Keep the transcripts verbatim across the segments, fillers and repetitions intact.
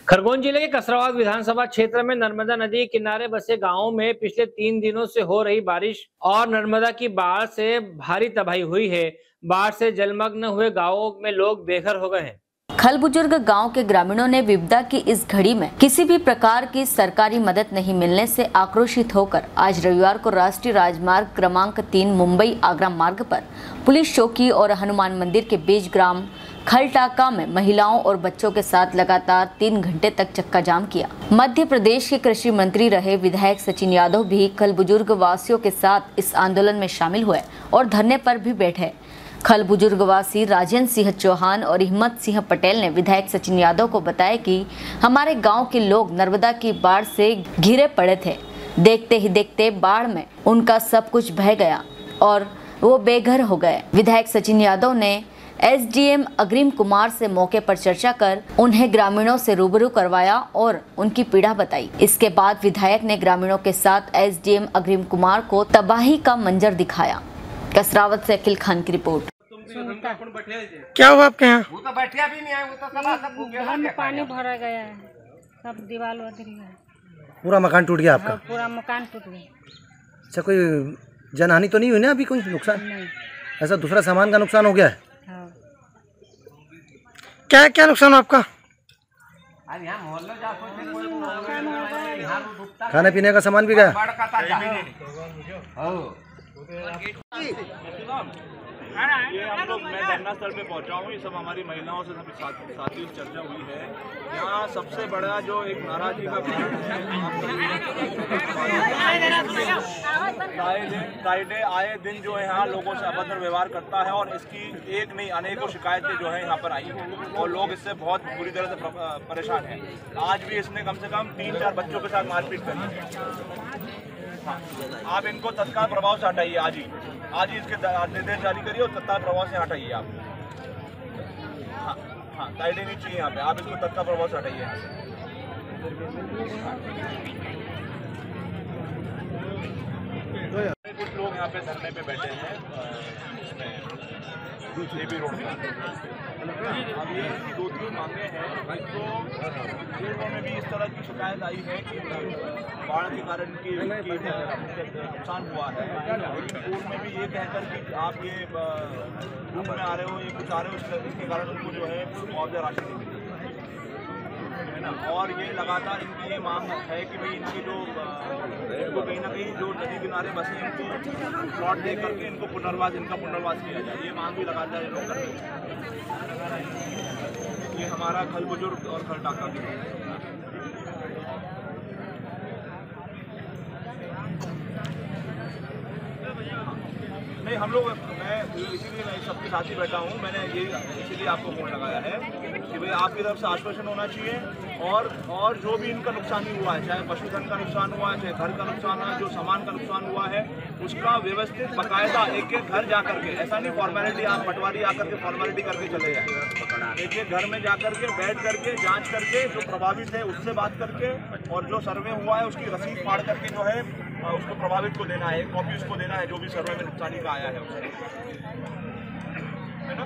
खरगोन जिले के कसराबाद विधानसभा क्षेत्र में नर्मदा नदी के किनारे बसे गांवों में पिछले तीन दिनों से हो रही बारिश और नर्मदा की बाढ़ से भारी तबाही हुई है। बाढ़ से जलमग्न हुए गांवों में लोग बेघर हो गए हैं। खल बुजुर्ग गांव के ग्रामीणों ने विपदा की इस घड़ी में किसी भी प्रकार की सरकारी मदद नहीं मिलने से आक्रोशित होकर आज रविवार को राष्ट्रीय राजमार्ग क्रमांक तीन मुंबई आगरा मार्ग पर पुलिस चौकी और हनुमान मंदिर के बीच ग्राम खलटाका में महिलाओं और बच्चों के साथ लगातार तीन घंटे तक चक्का जाम किया। मध्य प्रदेश के कृषि मंत्री रहे विधायक सचिन यादव भी खल बुजुर्ग वासियों के साथ इस आंदोलन में शामिल हुए और धरने पर भी बैठे। खल बुजुर्गवासी राजेंद्र सिंह चौहान और हिम्मत सिंह पटेल ने विधायक सचिन यादव को बताया कि हमारे गांव के लोग नर्मदा की बाढ़ से घिरे पड़े थे। देखते ही देखते बाढ़ में उनका सब कुछ बह गया और वो बेघर हो गए। विधायक सचिन यादव ने एसडीएम अग्रिम कुमार से मौके पर चर्चा कर उन्हें ग्रामीणों से रूबरू करवाया और उनकी पीड़ा बताई। इसके बाद विधायक ने ग्रामीणों के साथ एसडीएम अग्रिम कुमार को तबाही का मंजर दिखाया। कसरावत से अखिल खान की रिपोर्ट। क्या हुआ आपके यहाँ? वो तो बैठिया भी नहीं है, वो तो सब सब घर में पानी भरा गया है, सब दीवार उधर है, पूरा मकान टूट गया आपका? पूरा मकान टूट गया। अच्छा, कोई जनहानि तो नहीं हुई ना अभी? कोई नुकसान नहीं। ऐसा दूसरा सामान का नुकसान हो गया है? हाँ। क्या क्या नुकसान हुआ आपका? खाने पीने का सामान भी गया? ये हम लोग मैं धरना स्थल पे पहुंचा हूँ। ये सब हमारी महिलाओं से सब साथी चर्चा हुई है। यहाँ सबसे बड़ा जो एक नाराजगी का कारण है, फ्राइडे आए दिन जो है यहाँ लोगों से अभद्र व्यवहार करता है और इसकी एक नहीं अनेकों शिकायतें जो है यहाँ पर आई हैं और लोग इससे बहुत बुरी तरह से परेशान हैं। आज भी इसने कम से कम तीन चार बच्चों के साथ मारपीट करी है। हाँ, आप इनको तत्काल प्रभाव से हटाइए। आज ही आज ही इसके निर्देश जारी करिए और तत्काल प्रभाव से हटाइए आप। हाँ हाँ गाइडें नहीं चाहिए यहाँ पे, आप इसको तत्काल प्रभाव से हटाइए। कुछ लोग यहाँ पे धरने पे बैठे हैं जेबी रोड पर। अब ये इसकी दो तीन मांगे हैं। तो पूर्व में भी इस तरह की शिकायत आई है कि बाढ़ के कारण की नुकसान हुआ है। लेकिन पूर्व में भी ये कहकर कि आप ये रूम में आ रहे हो, ये कुछ आ रहे हो, इसके कारण उनको जो है मुआवजा राशि नहीं मिली है ना। और ये लगातार इनकी ये मांग है कि भाई इनकी जो इनको कहीं ना कहीं जो नदी किनारे बसे इनको प्लॉट दे करके इनको पुनर्वास इनका पुनर्वास किया जाए। ये मांग भी लगातार ये लोग कर रहे हैं। ये हमारा खल बुजुर्ग और खलटाका की नहीं हम लोग मैं इसीलिए मैं सबके साथ ही बैठा हूँ। मैंने ये इसीलिए आपको फोन लगाया है कि भाई आपकी तरफ से आश्वासन होना चाहिए और और जो भी इनका नुकसान हुआ है, चाहे पशुधन का नुकसान हुआ है, चाहे घर का नुकसान हुआ है, जो सामान का नुकसान हुआ है, उसका व्यवस्थित बाकायदा एक एक घर जा करके, ऐसा नहीं फॉर्मेलिटी आप पटवारी आकर के फॉर्मेलिटी करके चले जाए। एक एक घर में जा करके बैठ करके जाँच करके जो प्रभावित है उससे बात करके और जो सर्वे हुआ है उसकी रसीद फाड़ करके जो है उसको प्रभावित को देना है, कॉपी उसको देना है जो भी सर्वे में नुकसानी का आया है उससे, है ना।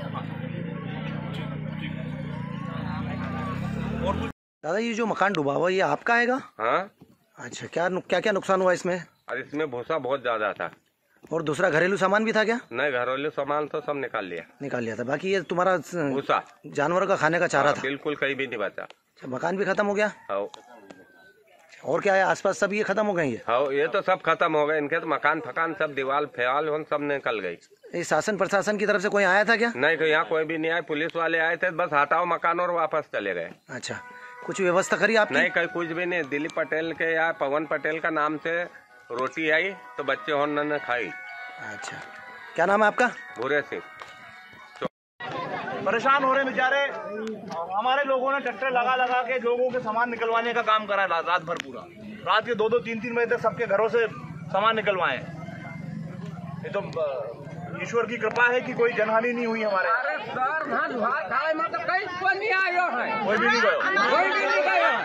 और दादा ये जो मकान डूबा हुआ ये आपका आएगा? हाँ। अच्छा, क्या क्या क्या नुकसान हुआ इसमें? और इसमें भूसा बहुत ज्यादा था। और दूसरा घरेलू सामान भी था क्या? नहीं, घरेलू सामान तो सब निकाल लिया निकाल लिया था। बाकी ये तुम्हारा भूसा जानवरों का खाने का चारा था? बिल्कुल कहीं भी नहीं बचा। मकान भी खत्म हो गया? हाँ। और क्या है आसपास सब ये खत्म हो गए? ये हाँ, ये तो सब खत्म हो गए। इनके तो मकान फकान सब दीवार फेवाल सब निकल गई। ये शासन प्रशासन की तरफ से कोई आया था क्या? नहीं, तो यहाँ कोई भी नहीं आया। पुलिस वाले आए थे, बस हटाओ मकान और वापस चले गए। अच्छा, कुछ व्यवस्था करी आपने? नहीं, कहीं कुछ भी नहीं। दिलीप पटेल के या पवन पटेल का नाम से रोटी आई तो बच्चे उन्होंने खाई। अच्छा, क्या नाम है आपका? भूरे सिंह। परेशान हो रहे बेचारे। हमारे लोगों ने ट्रैक्टर लगा लगा के लोगों के सामान निकलवाने का काम करा रात रात भर पूरा। रात के दो दो तीन तीन बजे तक सबके घरों से सामान निकलवाए। ये तो ईश्वर की कृपा है कि कोई जनहानि नहीं हुई हमारे। कोई भी नहीं गया, कोई भी नहीं गया।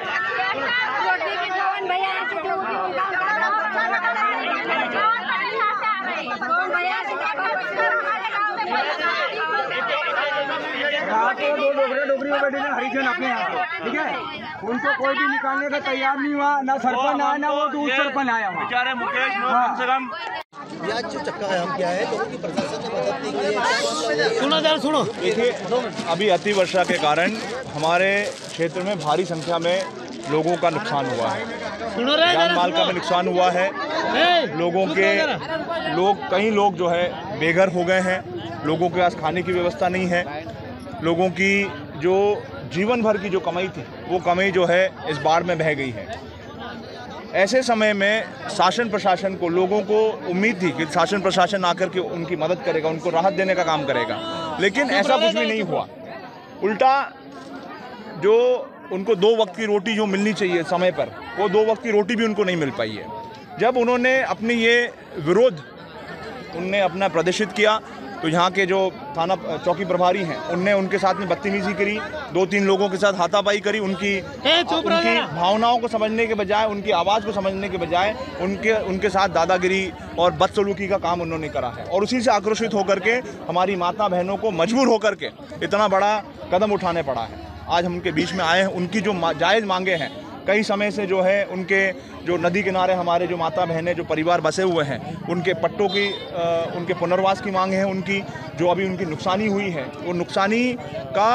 भैया तो दो डोगरे डोगरी में बैठे हरिजन अपने यहाँ पे, ठीक है, उनको कोई भी निकालने का तैयार नहीं हुआ, ना सरपंच आया ना वो दूर सरपंच आया वहाँ। बेचारे मुकेश कम से कम आज जो चक्का जाम किया है लोगों की प्रशासन ने मदद नहीं की है। सुनो जरा सुनो। देखिए, अभी अति वर्षा के कारण हमारे क्षेत्र में भारी संख्या में लोगों का नुकसान हुआ है, जान माल का भी नुकसान हुआ है। लोगों के लोग कई लोग जो है बेघर हो गए हैं, लोगों के पास खाने की व्यवस्था नहीं है, लोगों की जो जीवन भर की जो कमाई थी वो कमाई जो है इस बाढ़ में बह गई है। ऐसे समय में शासन प्रशासन को, लोगों को उम्मीद थी कि शासन प्रशासन आकर के उनकी मदद करेगा, उनको राहत देने का काम करेगा, लेकिन ऐसा कुछ भी नहीं हुआ। उल्टा जो उनको दो वक्त की रोटी जो मिलनी चाहिए समय पर, वो दो वक्त की रोटी भी उनको नहीं मिल पाई है। जब उन्होंने अपनी ये विरोध उनने अपना प्रदर्शित किया तो यहाँ के जो थाना चौकी प्रभारी हैं उनने उनके साथ में बदतमीजी करी, दो तीन लोगों के साथ हाथापाई करी। उनकी उनकी भावनाओं को समझने के बजाय, उनकी आवाज़ को समझने के बजाय उनके उनके साथ दादागिरी और बदसलूकी का काम उन्होंने करा है। और उसी से आक्रोशित होकर के हमारी माता बहनों को मजबूर होकर के इतना बड़ा कदम उठाने पड़ा है। आज हम उनके बीच में आए हैं। उनकी जो जायज़ मांगे हैं, कई समय से जो है उनके जो नदी किनारे हमारे जो माता बहनें जो परिवार बसे हुए हैं, उनके पट्टों की आ, उनके पुनर्वास की मांग है। उनकी जो अभी उनकी नुकसानी हुई है, वो नुकसानी का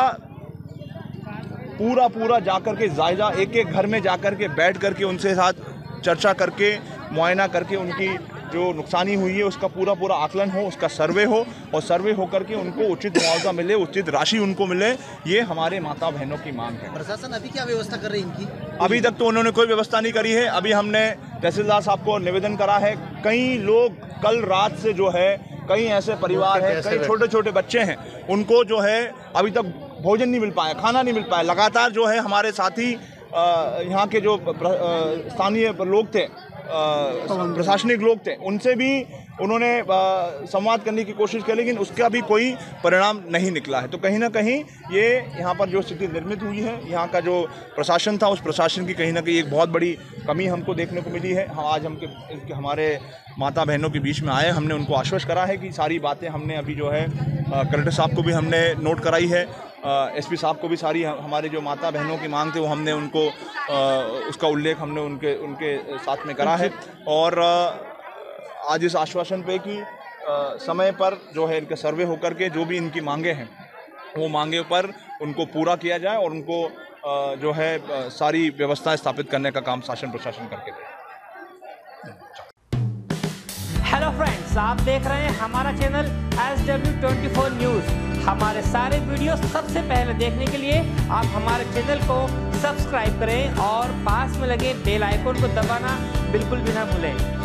पूरा पूरा जाकर के जायजा, एक एक घर में जाकर के बैठ करके उनसे साथ चर्चा करके, मुआयना करके उनकी जो नुकसानी हुई है उसका पूरा पूरा आकलन हो, उसका सर्वे हो, और सर्वे होकर के उनको उचित मुआवजा मिले, उचित राशि उनको मिले, ये हमारे माता बहनों की मांग है। प्रशासन अभी क्या व्यवस्था कर रही है इनकी? अभी तक तो उन्होंने कोई व्यवस्था नहीं करी है। अभी हमने तहसीलदार साहब को निवेदन करा है। कई लोग कल रात से जो है, कई ऐसे परिवार हैं, कई छोटे छोटे बच्चे हैं, उनको जो है अभी तक भोजन नहीं मिल पाया, खाना नहीं मिल पाया। लगातार जो है हमारे साथी यहाँ के जो स्थानीय लोग थे, प्रशासनिक लोग थे, उनसे भी उन्होंने संवाद करने की कोशिश की, लेकिन उसका भी कोई परिणाम नहीं निकला है। तो कहीं ना कहीं ये यहाँ पर जो स्थिति निर्मित हुई है, यहाँ का जो प्रशासन था, उस प्रशासन की कहीं ना कहीं एक बहुत बड़ी कमी हमको देखने को मिली है। हम आज हम के हमारे माता बहनों के बीच में आए, हमने उनको आश्वस्त करा है कि सारी बातें हमने अभी जो है कलेक्टर साहब को भी हमने नोट कराई है, एसपी साहब को भी सारी हमारे जो माता बहनों की मांग थे वो हमने उनको आ, उसका उल्लेख हमने उनके उनके साथ में करा है। और आज इस आश्वासन पे कि समय पर जो है इनका सर्वे होकर के जो भी इनकी मांगे हैं वो मांगे पर उनको पूरा किया जाए और उनको आ, जो है सारी व्यवस्थाएं स्थापित करने का काम शासन प्रशासन करके दे। हेलो फ्रेंड्स, आप देख रहे हैं हमारा channel S W twenty four news. हमारे सारे वीडियो सबसे पहले देखने के लिए आप हमारे चैनल को सब्सक्राइब करें और पास में लगे बेल आइकन को दबाना बिल्कुल भी ना भूलें।